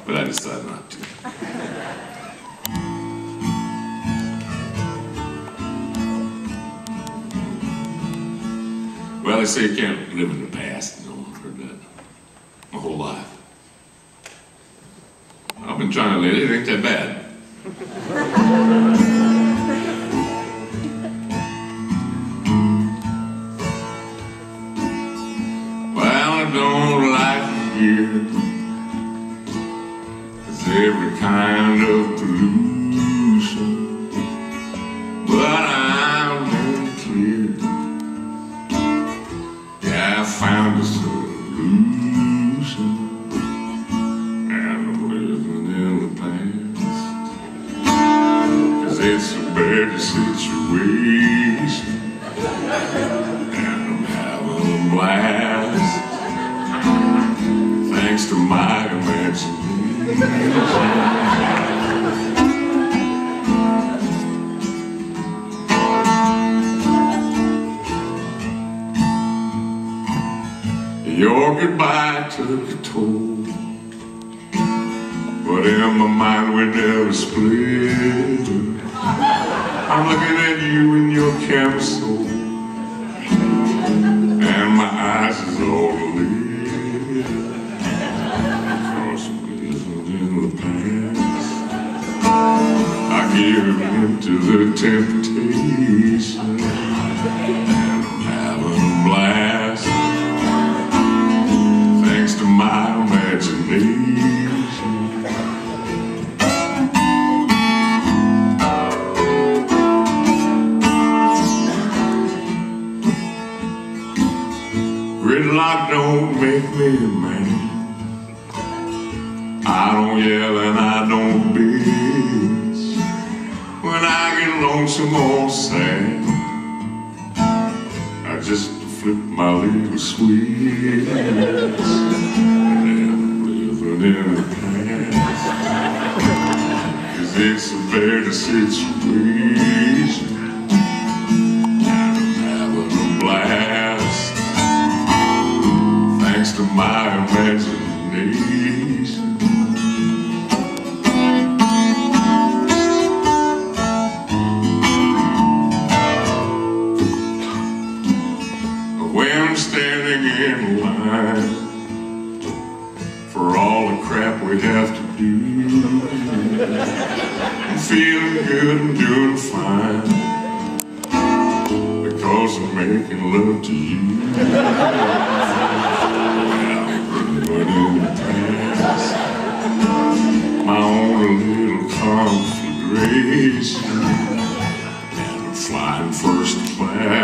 but I decided not to. Well, they say you can't live in the past. You know, I've heard that my whole life. I've been trying to live it. It ain't that bad. Well, I don't like it here. There's every kind of pollution, but I'm very clear. Yeah, I found a solution, and I'm living in the past, 'cause it's a better situation, and I'm having a blast, thanks to my imagination. Your goodbye took a toll, but in my mind we never split. I'm looking at you in your camisole, and my eyes is all lit, 'cause I'm living in the past. I give in to the temptation, and I'm having a blast, thanks to my imagination. Gridlock don't make me a man. I don't yell and I don't bitch. When I get lonesome or sad, I just flip my little switch, and I'm living in the past, 'cause it's a better situation, and I'm having a blast, thanks to my imagination. When I'm standing in line for all the crap we have to do, I'm feeling good and doing fine, because I'm making love to you. Yeah, I'm living in the past, my own little conflagration, and I'm flying first class.